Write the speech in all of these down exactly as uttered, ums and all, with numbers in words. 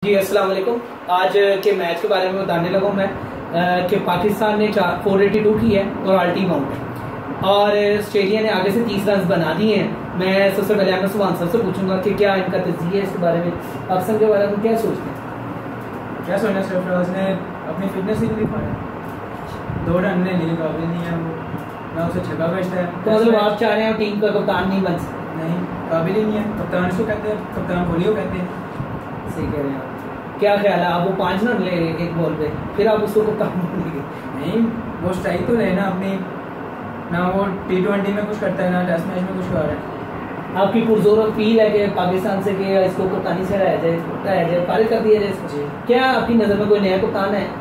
जी अस्सलाम वालेकुम। आज के मैच के बारे में बताने लगा मैं कि पाकिस्तान ने चार फोर एटी टू की है और आल्टी माउंट है और ऑस्ट्रेलिया ने आगे से तीस रन बना दिए हैं। मैं सबसे पहले अहमद सुभान सर से पूछूंगा कि क्या इनका तज़किया है इसके बारे में, पाकिस्तान के बारे में क्या सोचते हैं? क्या सोचना, सरफराज ने अपनी फिटनेस ही नहीं दिखाया, दो रन ने नहीं काबिल नहीं है वो, ना उसे छक्का बजता है। तो मतलब आप चाह रहे हैं टीम का कप्तान नहीं बन सकता? नहीं, काबिल ही नहीं है। कप्तान इसको कहते हैं, कप्तान कोहली कहते हैं। सही कह रहे हैं आप। क्या ख्याल है, आप वो पाँच रन ले एक बॉल पे, फिर आप उसको कप्तान बोलेंगे? नहीं, वो स्ट्राइक तो रहे ना अपनी, ना वो टी ट्वेंटी में कुछ करता है ना टेस्ट मैच में कुछ कर रहा है। आपकी पुरजोर अपील है कि पाकिस्तान से कि इसको कप्तानी से हटाया जाए, हटाया जाए, फारिग कर दिया जाए इसको। क्या आपकी नज़र में कोई नया कप्तान है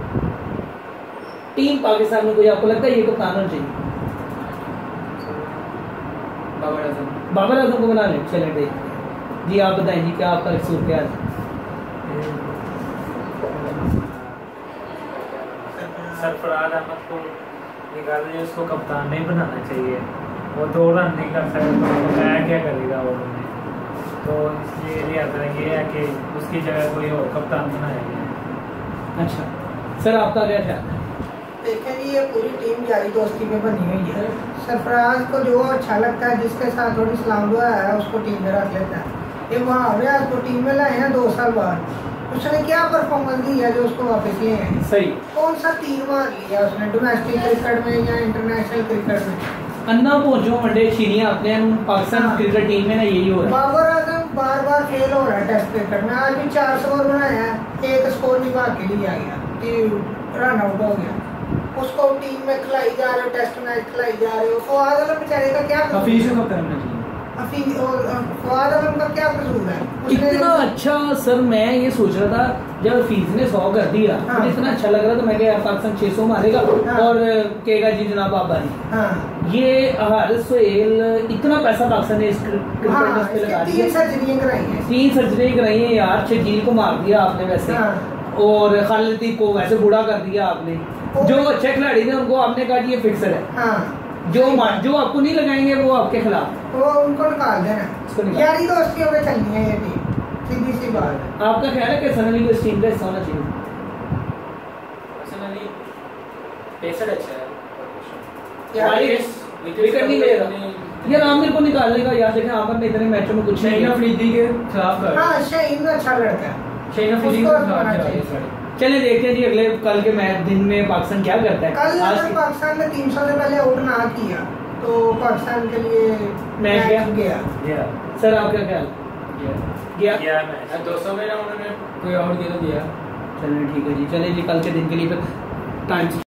टीम पाकिस्तान में, कोई आपको लगता है ये कप्तान होना चाहिए? बाबर आजम। बाबर आजम को बना लें, चलें देखते हैं। जी आप बताएं जी, क्या आपका कसूर क्या है? सरफराज अहमद को निकालने, उसको कप्तान नहीं बनाना चाहिए। वो दो रन नहीं कर सकता तो बताया क्या करेगा वो उन्हें, तो इसलिए लिहाजा ये है कि उसकी जगह कोई और कप्तान बनाया गया। अच्छा सर, आपका क्या ख्याल है? देखें जी, ये पूरी टीम यारी दोस्ती में बनी हुई है। सरफराज को जो अच्छा लगता है, जिसके साथ थोड़ी सलाम दुआ है, उसको टीम में रख लेता है। ये वहाँ रियाज को टीम में लाए हैं दो साल बाद, उसने क्या परफॉर्मेंस दी है जो उसको वापस लिए हैं? सही। कौन सा तीर मार लिया उसने डोमेस्टिक क्रिकेट में या इंटरनेशनल क्रिकेट में? अन्ना पहुंचो वनडे छीनिया अपने पाकिस्तान हाँ। क्रिकेट टीम में ना यही हो रहा है। बाबर आजम बार बार फेल हो रहा है टेस्ट क्रिकेट में। आज भी चार स्कोर बनाया है, एक स्कोर निभा के लिए आ गया कि रन आउट हो गया। उसको टीम में खिलाई जा रहे हो, टेस्ट मैच खिलाई जा रहे हो। फवाद आलम बेचारे का क्या कसूर हफीज है? को कप्तान होना चाहिए। हफीज और फवाद आलम का क्या कसूर है? उसने इतना अच्छा सर, मैं ये सोच रहा था जब फीस ने सौ कर दिया, हाँ। मुझे इतना अच्छा लग रहा था, मैं क्या पाकिस्तान छह सौ मारेगा हाँ। और कहेगा जी जनाब आप बारी। हाँ ये हारिस सोहेल इतना पैसा पाकिस्तान ने इस क्रिकेट हाँ, मैच पे लगा इसकी दिया, तीन सर्जरियां कराई हैं। तीन सर्जरी कराई है यार। शकील को मार दिया आपने वैसे, हाँ। और खालिद को वैसे बूढ़ा कर दिया आपने। और- जो अच्छे खिलाड़ी थे उनको आपने कहा ये फिक्सर है, हाँ, जो मा- जो आपको नहीं लगाएंगे वो आपके खिलाफ। वो उनको निकाल उसको देना। निकाल। यारी दोस्तियों में चलनी है ये टीम, सीधी सी बात है। आपका ख्याल है कि हसन अली को इस टीम का हिस्सा होना चाहिए? पर्सनली पेसर अच्छा है, यारी विकेट नहीं ले रहा यार। आमिर को निकाल लेगा यार, देखें आमिर ने इतने मैचों में कुछ नहीं शहीन किया। अफरीदी के खिलाफ कर हाँ, शहीन अच्छा लड़का है, शहीन अफरीदी के उसको खिलाफ रखना जा चाहिए। रही है। चले देखते हैं जी अगले कल के मैच दिन में पाकिस्तान क्या करता है। कल आज अगर की- पाकिस्तान ने तीन सौ से पहले आउट ना किया तो पाकिस्तान के लिए मैच गया। गया। गया सर आपका ख्याल? गया गया मैच दो सौ में ना उन्होंने कोई आउट दिया तो दिया। चलिए ठीक है जी, चलिए जी कल के दिन के लिए फिर टाइम